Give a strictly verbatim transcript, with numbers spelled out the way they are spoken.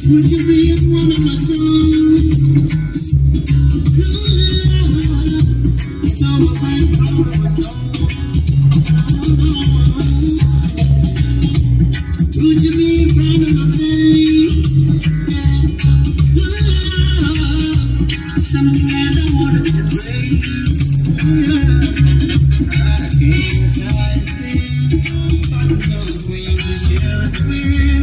Would you be as one of my songs? It's almost like I would know. Would you be in front of my face? Something that I wanted to embrace. I can't size it, but no way to share it with.